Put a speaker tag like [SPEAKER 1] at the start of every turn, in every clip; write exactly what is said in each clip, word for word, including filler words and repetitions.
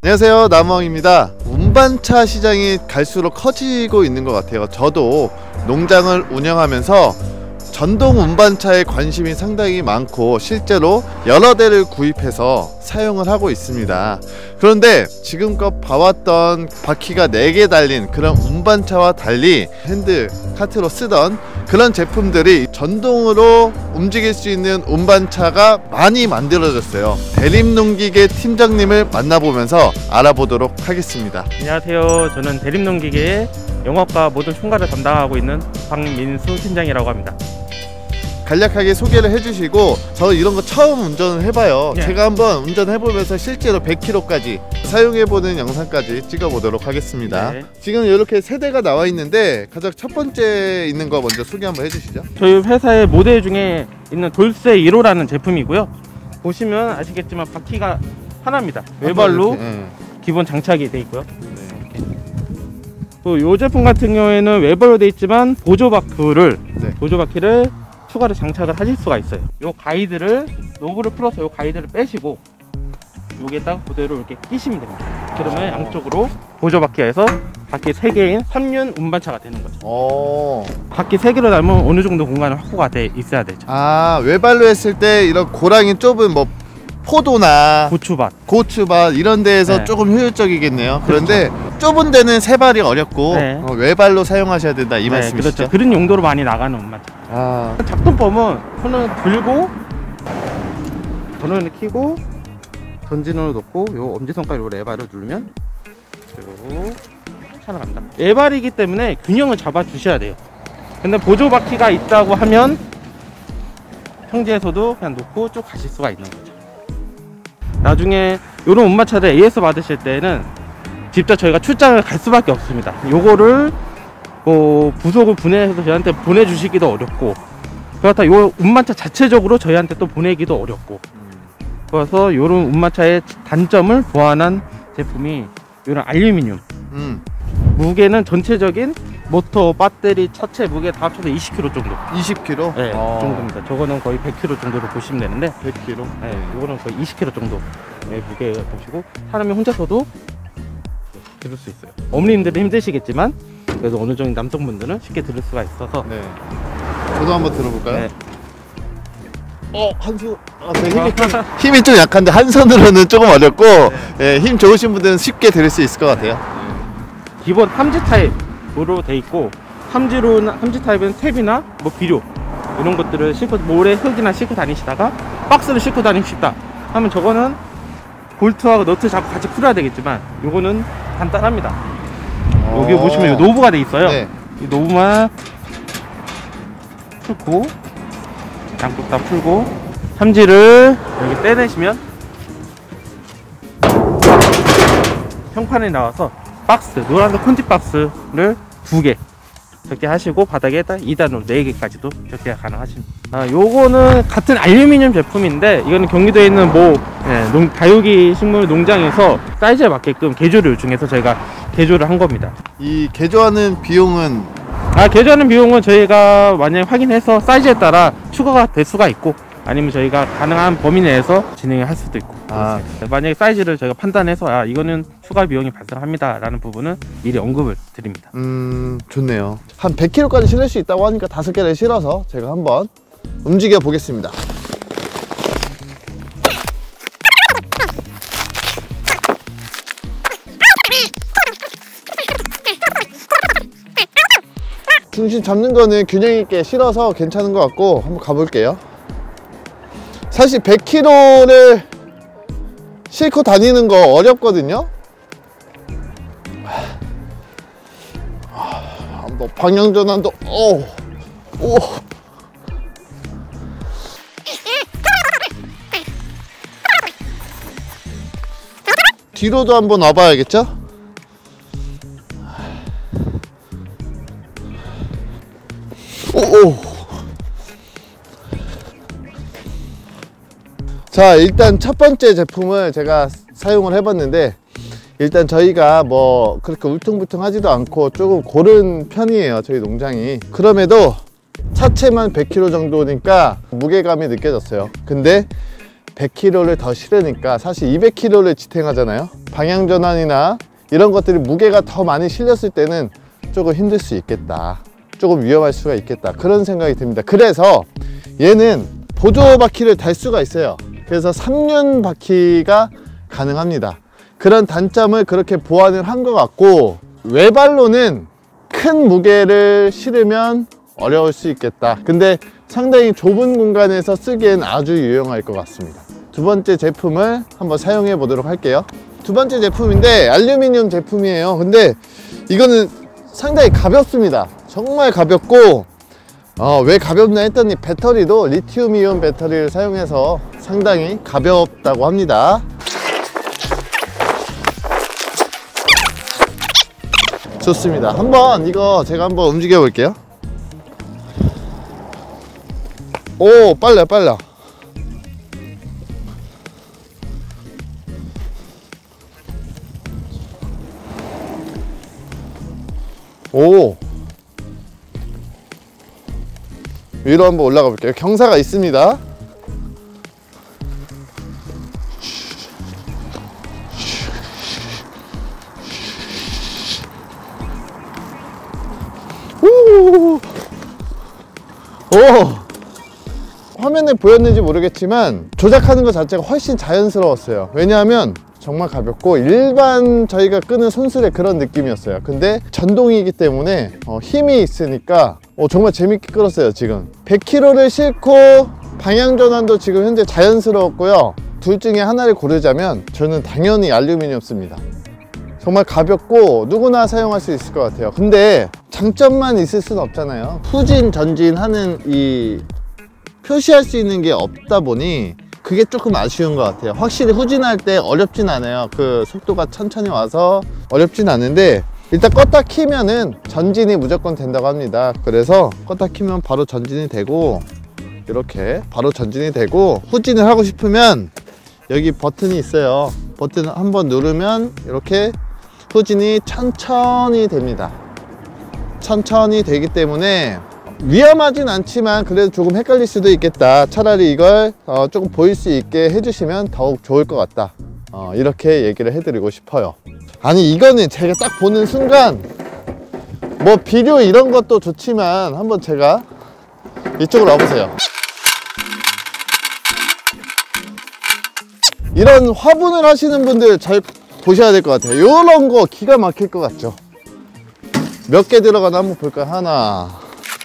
[SPEAKER 1] 안녕하세요, 남원입니다. 운반차 시장이 갈수록 커지고 있는 것 같아요. 저도 농장을 운영하면서 전동 운반차에 관심이 상당히 많고 실제로 여러 대를 구입해서 사용을 하고 있습니다. 그런데 지금껏 봐왔던 바퀴가 네 개 달린 그런 운반차와 달리 핸드 카트로 쓰던 그런 제품들이 전동으로 움직일 수 있는 운반차가 많이 만들어졌어요. 대림농기계 팀장님을 만나보면서 알아보도록 하겠습니다.
[SPEAKER 2] 안녕하세요. 저는 대림농기계의 영업과 모든 총괄을 담당하고 있는 박민수 팀장이라고 합니다.
[SPEAKER 1] 간략하게 소개를 해주시고, 저 이런 거 처음 운전을 해봐요. 네. 제가 한번 운전해보면서 실제로 백 킬로미터까지 사용해보는 영상까지 찍어보도록 하겠습니다. 네. 지금 이렇게 세 대가 나와 있는데 가장 첫 번째 있는 거 먼저 소개 한번 해주시죠.
[SPEAKER 2] 저희 회사의 모델 중에 있는 돌쇠 일 호라는 제품이고요. 보시면 아시겠지만 바퀴가 하나입니다. 외발로 네. 기본 장착이 돼 있고요. 네. 또 이 제품 같은 경우에는 외발로 돼 있지만 보조 바퀴를 네. 보조 바퀴를 추가로 장착을 하실 수가 있어요. 요 가이드를 노브를 풀어서 요 가이드를 빼시고 여기에다가 그대로 이렇게 끼시면 됩니다. 그러면 양쪽으로 보조 바퀴에서 바퀴 세 개인 삼 륜 운반차가 되는 거죠. 오. 바퀴 세 개로 달면 어느 정도 공간이 확보가 돼 있어야 되죠.
[SPEAKER 1] 아, 외발로 했을 때 이런 고랑이 좁은 뭐 포도나
[SPEAKER 2] 고추밭
[SPEAKER 1] 고추밭 이런 데에서 네. 조금 효율적이겠네요. 그런데 그렇죠. 좁은 데는 세발이 어렵고 네. 어, 외발로 사용하셔야 된다 이 네, 말씀이시죠?
[SPEAKER 2] 그렇죠. 그런 용도로 많이 나가는 운반차. 아. 작동법은 손을 들고 전원을 켜고 전진으로 놓고 요 엄지손가락으로 레바를 누르면 그리고 차나갑니다. 외발이기 때문에 균형을 잡아 주셔야 돼요. 근데 보조 바퀴가 있다고 하면 평지에서도 그냥 놓고 쭉 가실 수가 있는 거죠. 나중에 이런 운반차를 에이에스 받으실 때는 직접 저희가 출장을 갈 수밖에 없습니다. 요거를 뭐 부속을 분해해서 저희한테 보내주시기도 어렵고, 그렇다 요 운반차 자체적으로 저희한테 또 보내기도 어렵고, 그래서 요런 운반차의 단점을 보완한 제품이 요런 알루미늄. 음. 무게는 전체적인 모터, 배터리, 차체 무게 다 합쳐서 이십 킬로그램 정도.
[SPEAKER 1] 이십 킬로그램?
[SPEAKER 2] 네, 그 정도입니다. 저거는 거의 백 킬로그램 정도로 보시면 되는데
[SPEAKER 1] 백 킬로그램?
[SPEAKER 2] 네, 이거는 거의 이십 킬로그램 정도 네, 무게가 보시고 사람이 혼자서도 들을 수 있어요. 어머님들은 힘드시겠지만 그래도 어느 정도 남성분들은 쉽게 들을 수가 있어서. 네.
[SPEAKER 1] 저도 한번 들어볼까요? 네. 어, 한 손. 아, 네, 힘이, 좀,
[SPEAKER 2] 어.
[SPEAKER 1] 힘이 좀 약한데 한 손으로는 조금 어렵고 네. 네, 힘 좋으신 분들은 쉽게 들을 수 있을 것 같아요.
[SPEAKER 2] 네. 기본 함지 타입으로 돼 있고, 함지로는 함지 타입은 탭이나 뭐 비료 이런 것들을 싣고 모래 흙이나 싣고 다니시다가 박스를 싣고 다니시다 하면 저거는 볼트하고 너트 잡고 같이 풀어야 되겠지만 요거는 간단합니다. 여기 보시면 노브가 돼 있어요. 네. 이 노브만 풀고 양쪽 다 풀고 함지를 여기 떼내시면 평판에 나와서 박스, 노란색 콘티 박스를 두 개 적재하시고 바닥에다 이 단으로 네 개까지도 적재가 가능하십니다. 아, 요거는 같은 알루미늄 제품인데 이거는 경기도에 있는 뭐 네, 농, 다육이 식물 농장에서 사이즈에 맞게끔 개조를 요청해서 저희가 개조를 한 겁니다.
[SPEAKER 1] 이 개조하는 비용은?
[SPEAKER 2] 아, 개조하는 비용은 저희가 만약에 확인해서 사이즈에 따라 추가가 될 수가 있고, 아니면 저희가 가능한 범위 내에서 진행을 할 수도 있고. 아. 만약에 사이즈를 저희가 판단해서 아, 이거는 추가 비용이 발생합니다 라는 부분은 미리 언급을 드립니다.
[SPEAKER 1] 음, 좋네요. 한 백 킬로그램까지 실을 수 있다고 하니까 다섯 개를 실어서 제가 한번 움직여 보겠습니다. 중심 잡는 거는 균형 있게 실어서 괜찮은 것 같고 한번 가볼게요. 사실 백 킬로그램를 싣고 다니는 거 어렵거든요. 뭐 방향 전환도 오, 오. 뒤로도 한번 와봐야겠죠? 오오. 자, 일단 첫 번째 제품을 제가 사용을 해봤는데 일단 저희가 뭐 그렇게 울퉁불퉁하지도 않고 조금 고른 편이에요, 저희 농장이. 그럼에도 차체만 백 킬로그램 정도니까 무게감이 느껴졌어요. 근데 백 킬로그램를 더 실으니까 사실 이백 킬로그램를 지탱하잖아요. 방향 전환이나 이런 것들이 무게가 더 많이 실렸을 때는 조금 힘들 수 있겠다, 조금 위험할 수가 있겠다, 그런 생각이 듭니다. 그래서 얘는 보조 바퀴를 달 수가 있어요. 그래서 삼 륜 바퀴가 가능합니다. 그런 단점을 그렇게 보완을 한 것 같고, 외발로는 큰 무게를 실으면 어려울 수 있겠다. 근데 상당히 좁은 공간에서 쓰기엔 아주 유용할 것 같습니다. 두 번째 제품을 한번 사용해 보도록 할게요. 두 번째 제품인데 알루미늄 제품이에요. 근데 이거는 상당히 가볍습니다. 정말 가볍고, 어, 왜 가볍나 했더니 배터리도 리튬 이온 배터리를 사용해서 상당히 가볍다고 합니다. 좋습니다. 한번 이거 제가 한번 움직여 볼게요. 오, 빨라 빨라. 오, 위로 한번 올라가 볼게요. 경사가 있습니다. 오, 오. 화면에 보였는지 모르겠지만 조작하는 것 자체가 훨씬 자연스러웠어요. 왜냐하면 정말 가볍고 일반 저희가 끄는 손수레 그런 느낌이었어요. 근데 전동이기 때문에 어, 힘이 있으니까 어, 정말 재밌게 끌었어요. 지금 백 킬로그램를 싣고 방향 전환도 지금 현재 자연스러웠고요. 둘 중에 하나를 고르자면 저는 당연히 알루미늄 씁니다. 정말 가볍고 누구나 사용할 수 있을 것 같아요. 근데 장점만 있을 수는 없잖아요. 후진 전진 하는 이 표시할 수 있는 게 없다 보니 그게 조금 아쉬운 것 같아요. 확실히 후진할 때 어렵진 않아요. 그 속도가 천천히 와서 어렵진 않은데, 일단 껐다 키면은 전진이 무조건 된다고 합니다. 그래서 껐다 키면 바로 전진이 되고, 이렇게 바로 전진이 되고, 후진을 하고 싶으면 여기 버튼이 있어요. 버튼 한번 누르면 이렇게 후진이 천천히 됩니다. 천천히 되기 때문에 위험하진 않지만 그래도 조금 헷갈릴 수도 있겠다. 차라리 이걸 어, 조금 보일 수 있게 해주시면 더욱 좋을 것 같다. 어, 이렇게 얘기를 해드리고 싶어요. 아니, 이거는 제가 딱 보는 순간 뭐 비료 이런 것도 좋지만 한번 제가 이쪽으로 와보세요. 이런 화분을 하시는 분들 잘 보셔야 될 것 같아요. 이런 거 기가 막힐 것 같죠? 몇 개 들어가나 한번 볼까요? 하나,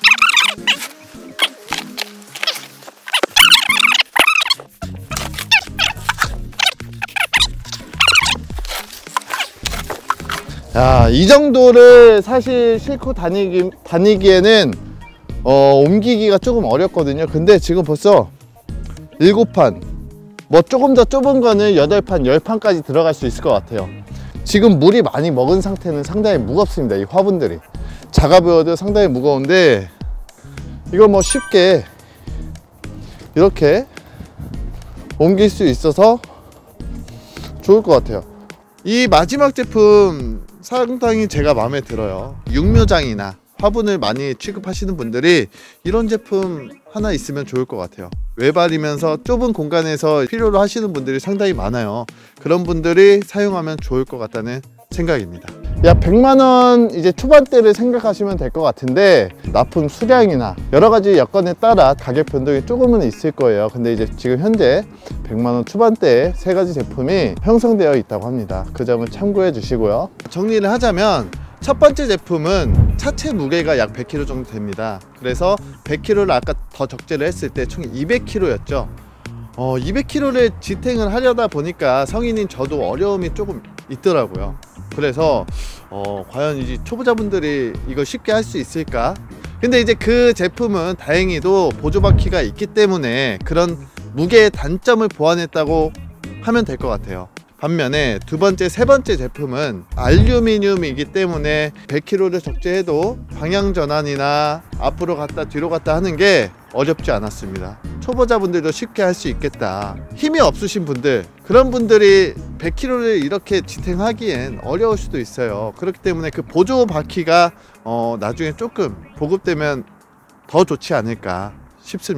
[SPEAKER 1] 야, 이 정도를 사실 싣고 다니기, 다니기에는 어, 옮기기가 조금 어렵거든요. 근데 지금 벌써 일곱 판, 뭐 조금 더 좁은 거는 여덟 판, 열 판까지 들어갈 수 있을 것 같아요. 지금 물이 많이 먹은 상태는 상당히 무겁습니다. 이 화분들이 작아 보여도 상당히 무거운데, 이걸 뭐 쉽게 이렇게 옮길 수 있어서 좋을 것 같아요. 이 마지막 제품 상당히 제가 마음에 들어요. 육묘장이나 화분을 많이 취급하시는 분들이 이런 제품 하나 있으면 좋을 것 같아요. 외발이면서 좁은 공간에서 필요로 하시는 분들이 상당히 많아요. 그런 분들이 사용하면 좋을 것 같다는 생각입니다. 약 백만 원 이제 초반대를 생각하시면 될 것 같은데, 납품 수량이나 여러 가지 여건에 따라 가격 변동이 조금은 있을 거예요. 근데 이제 지금 현재 백만 원 초반대에 세 가지 제품이 형성되어 있다고 합니다. 그 점을 참고해 주시고요. 정리를 하자면 첫 번째 제품은 차체 무게가 약 백 킬로그램 정도 됩니다. 그래서 백 킬로그램을 아까 더 적재를 했을 때 총 이백 킬로그램였죠. 어, 이백 킬로그램를 지탱을 하려다 보니까 성인인 저도 어려움이 조금 있더라고요. 그래서 어, 과연 이제 초보자분들이 이걸 쉽게 할 수 있을까? 근데 이제 그 제품은 다행히도 보조바퀴가 있기 때문에 그런 무게의 단점을 보완했다고 하면 될 것 같아요. 반면에 두 번째, 세 번째 제품은 알루미늄이기 때문에 백 킬로그램를 적재해도 방향 전환이나 앞으로 갔다 뒤로 갔다 하는 게 어렵지 않았습니다. 초보자분들도 쉽게 할 수 있겠다. 힘이 없으신 분들, 그런 분들이 백 킬로그램을 이렇게 지탱하기엔 어려울 수도 있어요. 그렇기 때문에 그 보조 바퀴가 어, 나중에 조금 보급되면 더 좋지 않을까 싶습니다.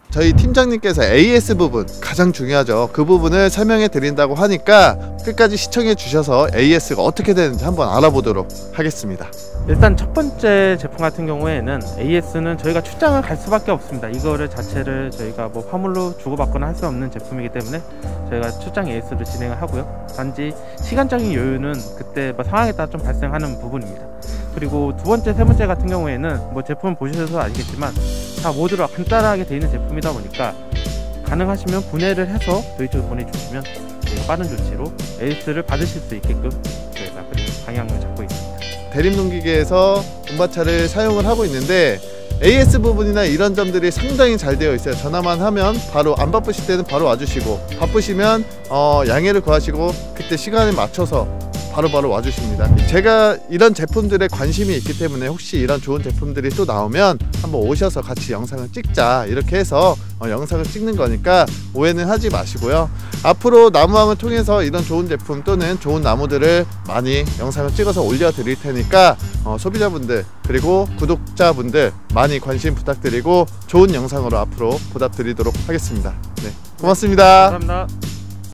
[SPEAKER 1] 저희 팀장님께서 에이에스 부분 가장 중요하죠. 그 부분을 설명해 드린다고 하니까 끝까지 시청해 주셔서 에이에스가 어떻게 되는지 한번 알아보도록 하겠습니다.
[SPEAKER 2] 일단 첫 번째 제품 같은 경우에는 에이에스는 저희가 출장을 갈 수밖에 없습니다. 이거를 자체를 저희가 뭐 화물로 주고받거나 할 수 없는 제품이기 때문에 저희가 출장 에이에스를 진행을 하고요. 단지 시간적인 여유는 그때 뭐 상황에 따라 좀 발생하는 부분입니다. 그리고 두 번째, 세 번째 같은 경우에는 뭐 제품 보셔서 아시겠지만 다 모두가 간단하게 되어 있는 제품이다 보니까 가능하시면 분해를 해서 저희 쪽에 보내주시면 저희가 빠른 조치로 에이에스를 받으실 수 있게끔 저희가 그렇게 방향을 잡고 있습니다.
[SPEAKER 1] 대림농기계에서 운반차를 사용을 하고 있는데 에이에스 부분이나 이런 점들이 상당히 잘 되어 있어요. 전화만 하면 바로, 안 바쁘실 때는 바로 와주시고, 바쁘시면 어, 양해를 구하시고 그때 시간에 맞춰서 바로바로 바로 와주십니다. 제가 이런 제품들에 관심이 있기 때문에 혹시 이런 좋은 제품들이 또 나오면 한번 오셔서 같이 영상을 찍자 이렇게 해서 어, 영상을 찍는 거니까 오해는 하지 마시고요. 앞으로 나무왕을 통해서 이런 좋은 제품 또는 좋은 나무들을 많이 영상을 찍어서 올려 드릴 테니까 어, 소비자분들 그리고 구독자분들 많이 관심 부탁드리고 좋은 영상으로 앞으로 보답드리도록 하겠습니다. 네, 고맙습니다.
[SPEAKER 2] 감사합니다.